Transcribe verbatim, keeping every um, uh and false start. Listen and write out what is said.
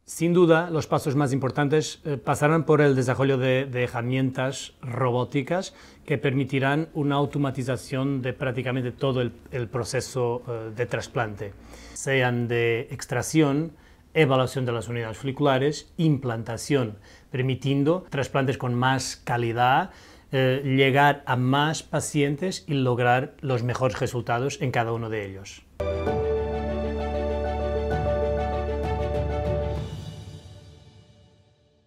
Sin duda, los pasos más importantes eh, pasarán por el desarrollo de, de herramientas robóticas que permitirán una automatización de prácticamente todo el, el proceso eh, de trasplante, sean de extracción, evaluación de las unidades foliculares, implantación, permitiendo trasplantes con más calidad, eh, llegar a más pacientes y lograr los mejores resultados en cada uno de ellos.